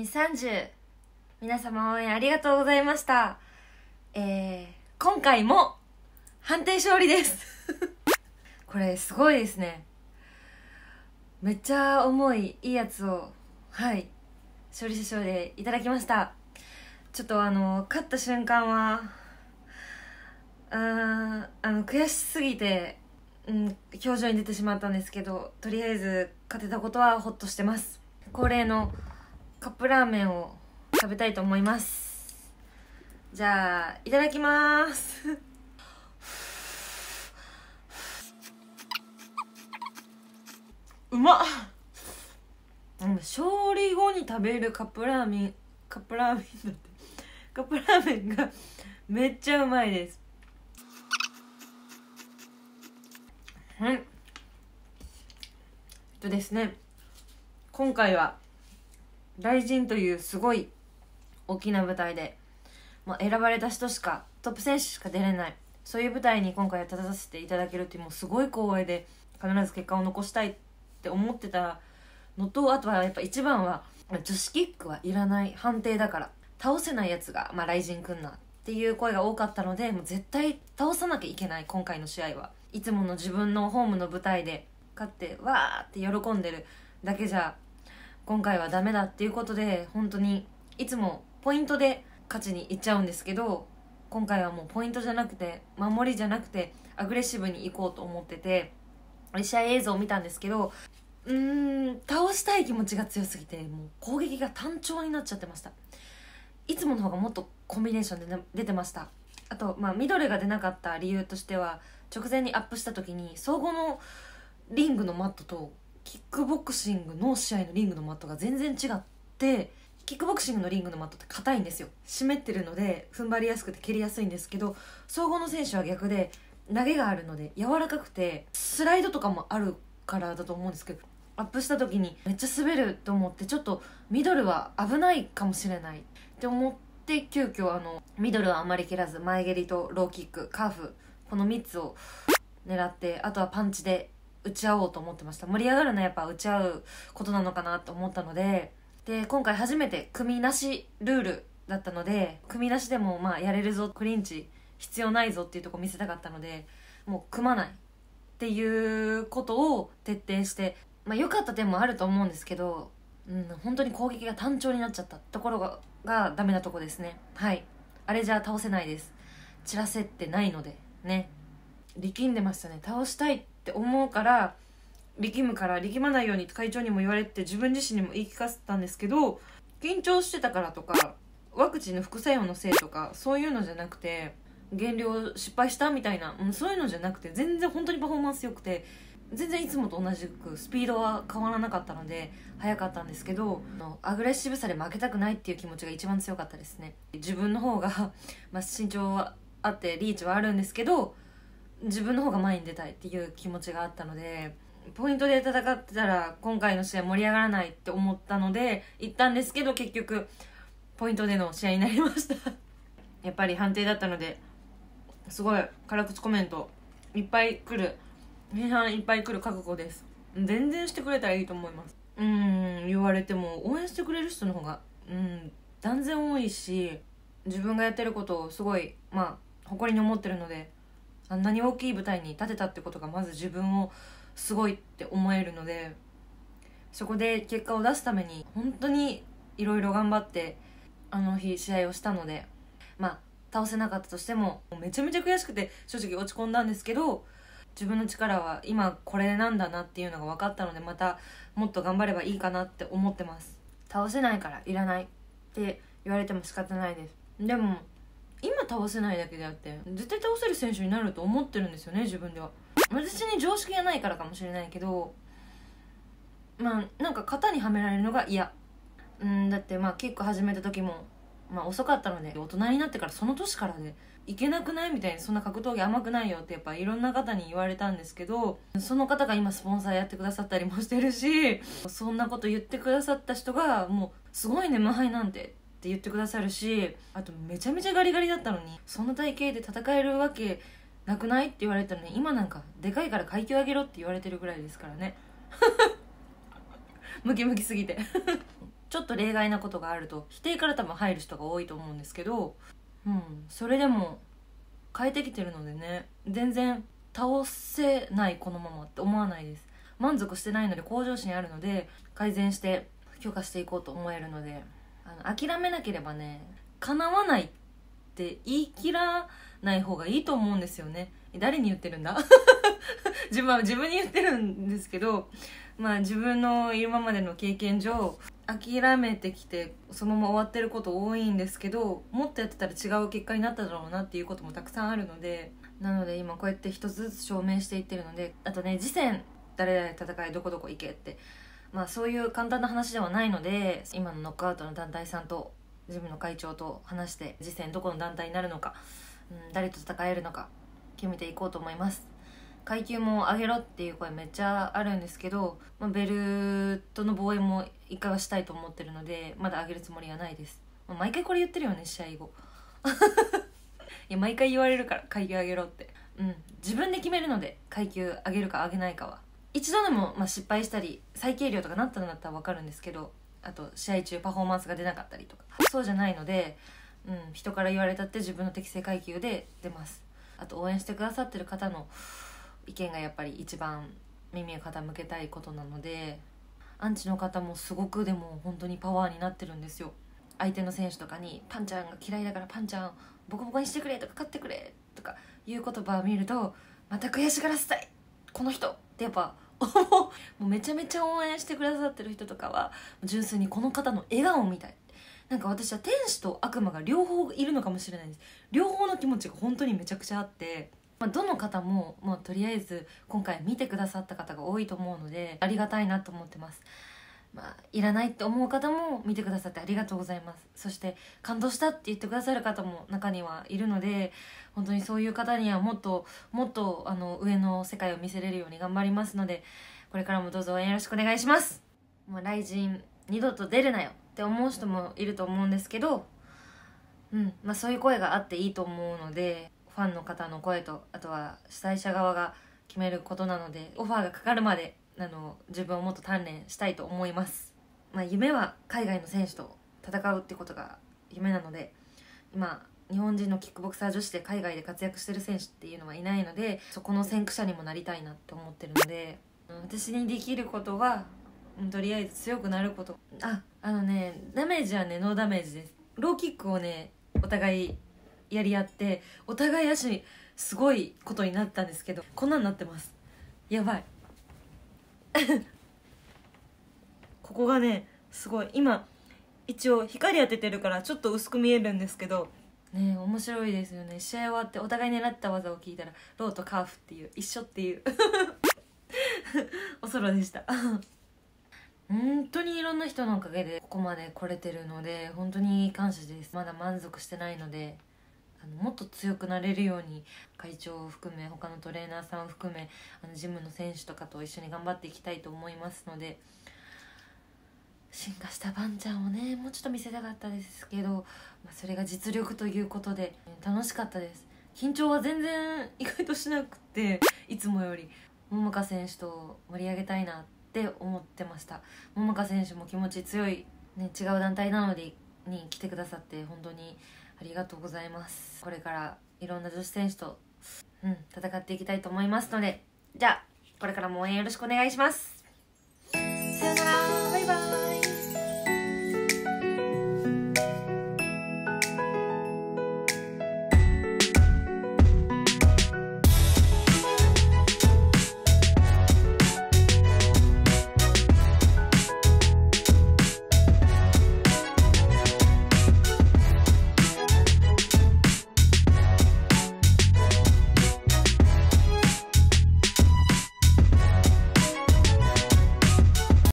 2030皆様応援ありがとうございました。今回も判定勝利ですこれすごいですね。めっちゃ重いいいやつを勝利者賞でいただきました。ちょっと勝った瞬間は悔しすぎて、表情に出てしまったんですけど、とりあえず勝てたことはホッとしてます。恒例のカップラーメンを食べたいと思います。じゃあいただきますうまっ。勝利後に食べるカップラーメンがめっちゃうまいです。ですね、今回はRIZINというすごい大きな舞台で、選ばれた人しか、トップ選手しか出れない、そういう舞台に今回は立たせていただけるっていう、もうすごい光栄で、必ず結果を残したいって思ってたのと、あとはやっぱ一番は女子キックはいらない、判定だから倒せないやつが、RIZINくんなっていう声が多かったので、もう絶対倒さなきゃいけない。今回の試合はいつもの自分のホームの舞台で勝ってわーって喜んでるだけじゃ今回はダメだっていうことで、本当にいつもポイントで勝ちにいっちゃうんですけど、今回はもうポイントじゃなくて、守りじゃなくてアグレッシブに行こうと思ってて、試合映像を見たんですけど、倒したい気持ちが強すぎて、もう攻撃が単調になっちゃってました。いつもの方がもっとコンビネーションで出てました。あと、ミドルが出なかった理由としては、直前にアップした時に総合のリングのマットとキックボクシングの試合のリングのマットが全然違って、キックボクシングのリングのマットって硬いんですよ。湿ってるので踏ん張りやすくて蹴りやすいんですけど、総合の選手は逆で投げがあるので柔らかくて、スライドとかもあるからだと思うんですけど、アップした時にめっちゃ滑ると思って、ちょっとミドルは危ないかもしれないって思って、急遽ミドルはあまり蹴らず、前蹴りとローキック、カーフ、この3つを狙って、あとはパンチで打ち合おうと思ってました。盛り上がるのはやっぱ打ち合うことなのかなと思ったので、今回初めて組なしルールだったので、組なしでもやれるぞ、クリンチ必要ないぞっていうところ見せたかったので、もう組まないっていうことを徹底して、良かった点もあると思うんですけど、本当に攻撃が単調になっちゃったところがダメなとこですね。あれじゃ倒せないです。散らせってないのでね。力んでましたね。倒したいって思うから力むから、力まないように会長にも言われて、自分自身にも言い聞かせたんですけど、緊張してたからとかワクチンの副作用のせいとかそういうのじゃなくて、減量失敗したみたいな、そういうのじゃなくて、全然本当にパフォーマンス良くて、全然いつもと同じくスピードは変わらなかったので速かったんですけど、アグレッシブさで負けたくないっていう気持ちが一番強かったですね。自分の方が身長はあってリーチはあるんですけど、自分の方が前に出たいっていう気持ちがあったので、ポイントで戦ってたら今回の試合盛り上がらないって思ったので行ったんですけど、結局ポイントでの試合になりましたやっぱり判定だったので、すごい辛口コメントいっぱい来る、批判いっぱい来る覚悟です。全然してくれたらいいと思います。言われても応援してくれる人の方が断然多いし、自分がやってることをすごい誇りに思ってるので、あんなに大きい舞台に立てたってことがまず自分をすごいって思えるので、そこで結果を出すために本当にいろいろ頑張ってあの日試合をしたので、倒せなかったとしてもめちゃめちゃ悔しくて正直落ち込んだんですけど、自分の力は今これなんだなっていうのが分かったので、またもっと頑張ればいいかなって思ってます。倒せないからいらないって言われても仕方ないです。でも今倒せないだけであって、絶対倒せる選手になると思ってるんですよね、自分では。私に常識がないからかもしれないけど、なんか型にはめられるのが嫌。だってキック始めた時も遅かったので、大人になってからその年からでいけなくないみたいに、そんな格闘技甘くないよってやっぱいろんな方に言われたんですけど、その方が今スポンサーやってくださったりもしてるし、そんなこと言ってくださった人がもうすごいね無敗なんてって言ってくださるし、あとめちゃめちゃガリガリだったのにそんな体型で戦えるわけなくないって言われたのに、今なんかでかいから階級上げろって言われてるぐらいですからねムキムキすぎてちょっと例外なことがあると否定から多分入る人が多いと思うんですけど、それでも変えてきてるのでね、全然倒せないこのままって思わないです。満足してないので向上心あるので、改善して強化していこうと思えるので、諦めなければね叶わないって言い切らない方がいいと思うんですよね。誰に言ってるんだ自分に言ってるんですけど、自分の今までの経験上諦めてきてそのまま終わってること多いんですけど、もっとやってたら違う結果になっただろうなっていうこともたくさんあるので、なので今こうやって一つずつ証明していってるので、あとね、次戦誰々戦いどこどこ行けって、そういう簡単な話ではないので、今のノックアウトの団体さんとジムの会長と話して、次戦どこの団体になるのか、誰と戦えるのか決めていこうと思います。階級も上げろっていう声めっちゃあるんですけど、ベルトの防衛も一回はしたいと思ってるので、まだ上げるつもりはないです。毎回これ言ってるよね、試合後いや毎回言われるから、階級上げろって。自分で決めるので、階級上げるか上げないかは。一度でも失敗したり再計量とかなったんだったら分かるんですけど、あと試合中パフォーマンスが出なかったりとか、そうじゃないので、人から言われたって自分の適正階級で出ます。あと応援してくださってる方の意見がやっぱり一番耳を傾けたいことなので、アンチの方もすごくでも本当にパワーになってるんですよ。相手の選手とかにパンちゃんが嫌いだからパンちゃんボコボコにしてくれとか勝ってくれとかいう言葉を見ると、また悔しがらせたいこの人ってやっぱもうめちゃめちゃ応援してくださってる人とかは純粋にこの方の笑顔を見たい。なんか私は天使と悪魔が両方いるのかもしれないです。両方の気持ちが本当にめちゃくちゃあって、どの方も、とりあえず今回見てくださった方が多いと思うのでありがたいなと思ってます。いらないって思う方も見てくださってありがとうございます。そして感動したって言ってくださる方も中にはいるので、本当にそういう方にはもっともっと上の世界を見せれるように頑張りますので、これからもどうぞ応援よろしくお願いします。もう雷神二度と出るなよって思う人もいると思うんですけど、そういう声があっていいと思うので、ファンの方の声と、あとは主催者側が決めることなので、オファーがかかるまで自分をもっと鍛錬したいと思います。夢は海外の選手と戦うってことが夢なので、今日本人のキックボクサー女子で海外で活躍してる選手っていうのはいないので、そこの先駆者にもなりたいなって思ってるので、私にできることはとりあえず強くなること。ダメージはねノーダメージです。ローキックをねお互いやり合って、お互い足すごいことになったんですけど、こんなんなってます。やばいここがねすごい、今一応光当ててるからちょっと薄く見えるんですけどね、面白いですよね。試合終わってお互い狙った技を聞いたらローとカーフっていう一緒っていうおそろでした本当にいろんな人のおかげでここまで来れてるので本当に感謝です。まだ満足してないので、もっと強くなれるように会長を含め他のトレーナーさんを含めジムの選手とかと一緒に頑張っていきたいと思いますので、進化したバンちゃんをねもうちょっと見せたかったですけど、それが実力ということで楽しかったです。緊張は全然意外としなくて、いつもより桃香選手と盛り上げたいなって思ってました。桃香選手も気持ち強い、違う団体なのに来てくださって本当にありがとうございます。これからいろんな女子選手と、戦っていきたいと思いますので、じゃあこれからも応援よろしくお願いします。